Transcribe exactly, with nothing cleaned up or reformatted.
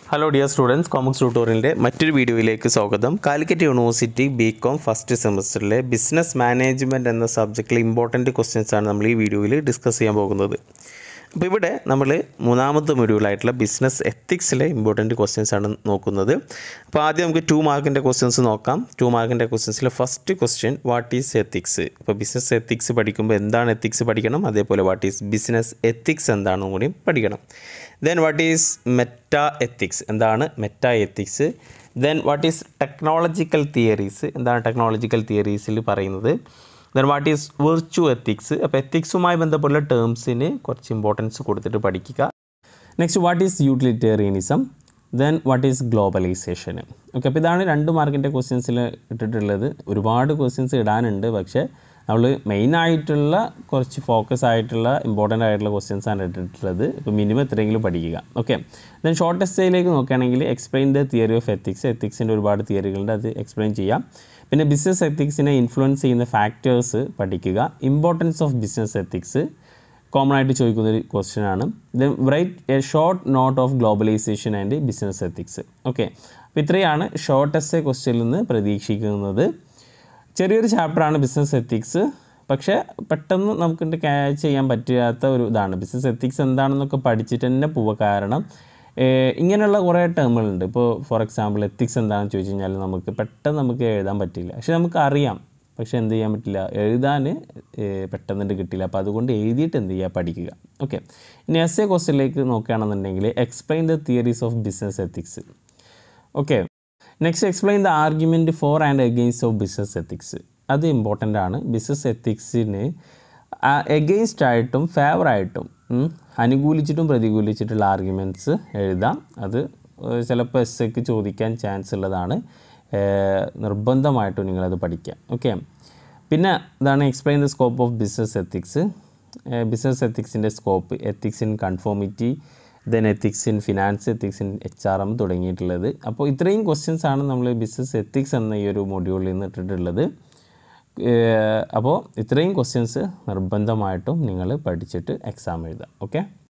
Hello dear students, Comics Tutorial മറ്റൊരു വീഡിയോയിലേക്ക് സ്വാഗതം. കാലിക്കറ്റ് യൂണിവേഴ്സിറ്റി ബികോം ഫസ്റ്റ് സെമസ്റ്ററിലെ ബിസിനസ് മാനേജ്മെൻറ്റ് എന്ന സബ്ജക്റ്റിലെ ഇമ്പോർട്ടൻറ്റ് ക്വസ്റ്റ്യൻസ് ആണ് നമ്മൾ ഈ വീഡിയോയിൽ ഡിസ്കസ് ചെയ്യാൻ പോകുന്നത്. അപ്പോൾ ഇവിടെ നമ്മൾ മൂന്നാമത്തെ മൊഡ്യൂളായിട്ടുള്ള ബിസിനസ് എത്തിക്സിലെ ഇമ്പോർട്ടൻറ്റ് ക്വസ്റ്റ്യൻസ് ആണ് നോക്കുന്നത്. അപ്പോൾ ആദ്യം നമുക്ക് ടു മാർക്കിൻ്റെ ക്വസ്റ്റ്യൻസ് നോക്കാം. ടു മാർക്കിൻ്റെ ക്വസ്റ്റ്യൻസിലെ first question what is ethics. ഇപ്പോൾ ബിസിനസ് എത്തിക്സ് പഠിക്കുമ്പോൾ എന്താണ് എത്തിക്സ് പഠിക്കണം, അതേപോലെ വാട്ട് ഈസ് ബിസിനസ് എത്തിക്സ് എന്താണെന്നും കൂടി പഠിക്കണം. Then what is meta ethics, എന്താണ് meta ethics. Then what is technological theories, എന്താണ് ടെക്നോളജിക്കൽ തിയറീസിൽ പറയുന്നത്. Then what is virtue ethics. അപ്പോൾ എത്തിക്സുമായി ബന്ധപ്പെട്ടുള്ള ടേംസിന് കുറച്ച് ഇമ്പോർട്ടൻസ് കൊടുത്തിട്ട് പഠിക്കുക. Next what is utilitarianism. Then what is globalization. Okay, അപ്പോൾ ഇതാണ് രണ്ട് മാർക്കിൻ്റെ ക്വസ്റ്റ്യൻസിൽ ഇട്ടിട്ടുള്ളത്. ഒരുപാട് ക്വസ്റ്റ്യൻസ് ഇടാനുണ്ട്, പക്ഷേ നമ്മൾ മെയിനായിട്ടുള്ള കുറച്ച് ഫോക്കസ് ആയിട്ടുള്ള ഇമ്പോർട്ടൻ്റ് ആയിട്ടുള്ള ക്വസ്റ്റ്യൻസ് ആണ് ഇട്ടിട്ടുള്ളത്. ഇപ്പോൾ മിനിമം എത്രയെങ്കിലും പഠിക്കുക. ഓക്കെ, ദെൻ ഷോർട്ട് എസ്സേയിലേക്ക് നോക്കുകയാണെങ്കിൽ explain the theory of ethics. എത്തിക്സിൻ്റെ ഒരുപാട് തിയറികളുണ്ട്, അത് എക്സ്പ്ലെയിൻ ചെയ്യാം. പിന്നെ ബിസിനസ് എത്തിക്സിനെ ഇൻഫ്ലുവൻസ് ചെയ്യുന്ന ഫാക്ടേഴ്സ് പഠിക്കുക. Importance of business ethics common ആയിട്ട് ചോദിക്കുന്ന ഒരു ക്വസ്റ്റ്യൻ ആണ്. Then write a short note of globalization and business ethics. Okay, അപ്പോൾ ഇത്രയാണ് ഷോർട്ട് എസ്സേ ക്വസ്റ്റ്യനിൽ നിന്ന് പ്രതീക്ഷിക്കുന്നത്. ചെറിയൊരു ചാപ്റ്ററാണ് ബിസിനസ് എത്തിക്സ്, പക്ഷേ പെട്ടെന്ന് നമുക്ക് ക്യാച്ച് ചെയ്യാൻ പറ്റാത്ത ഒരു ഇതാണ്. ബിസിനസ് എത്തിക്സ് എന്താണെന്നൊക്കെ പഠിച്ചിട്ട് തന്നെ പോവുക. കാരണം ഇങ്ങനെയുള്ള കുറേ ടേമുകളുണ്ട്. ഇപ്പോൾ ഫോർ എക്സാമ്പിൾ എത്തിക്സ് എന്താണെന്ന് ചോദിച്ചു കഴിഞ്ഞാൽ നമുക്ക് പെട്ടെന്ന് നമുക്ക് എഴുതാൻ പറ്റില്ല, പക്ഷേ നമുക്ക് അറിയാം, പക്ഷേ എന്ത് ചെയ്യാൻ പറ്റില്ല, എഴുതാൻ പെട്ടെന്ന് കിട്ടില്ല. അപ്പോൾ അതുകൊണ്ട് എഴുതിയിട്ട് എന്ത് ചെയ്യുക, പഠിക്കുക. ഓക്കെ, ഇനി എസ് എ ക്വസ്റ്റ്യനിലേക്ക് നോക്കുകയാണെന്നുണ്ടെങ്കിൽ explain the theories of business ethics. Okay, next explain the argument for and against of business ethics. അത് ഇമ്പോർട്ടൻ്റ് ആണ്. ബിസിനസ് എത്തിക്സിന് എഗെയിൻസ്റ്റ് ആയിട്ടും ഫേവറായിട്ടും അനുകൂലിച്ചിട്ടും പ്രതികൂലിച്ചിട്ടുള്ള ആർഗ്യുമെൻറ്റ്സ് എഴുതാം. അത് ചിലപ്പോൾ എസ് എക്ക് ചോദിക്കാൻ ചാൻസ് ഉള്ളതാണ്. നിർബന്ധമായിട്ടും നിങ്ങളത് പഠിക്കുക. ഓക്കെ, പിന്നെ ഇതാണ് explain the scope of business ethics. Business എത്തിക്സിൻ്റെ scope, ethics in conformity, then ethics in finance, ethics in H R M തുടങ്ങിയിട്ടുള്ളത്. അപ്പോൾ ഇത്രയും ക്വസ്റ്റ്യൻസ് ആണ് നമ്മൾ ബിസിനസ് എത്തിക്സ് എന്ന ഈ ഒരു മൊഡ്യൂളിൽ നിന്ന് ഇട്ടിട്ടുള്ളത്. അപ്പോൾ ഇത്രയും ക്വസ്റ്റ്യൻസ് നിർബന്ധമായിട്ടും നിങ്ങൾ പഠിച്ചിട്ട് എക്സാം എഴുതാം. ഓക്കെ.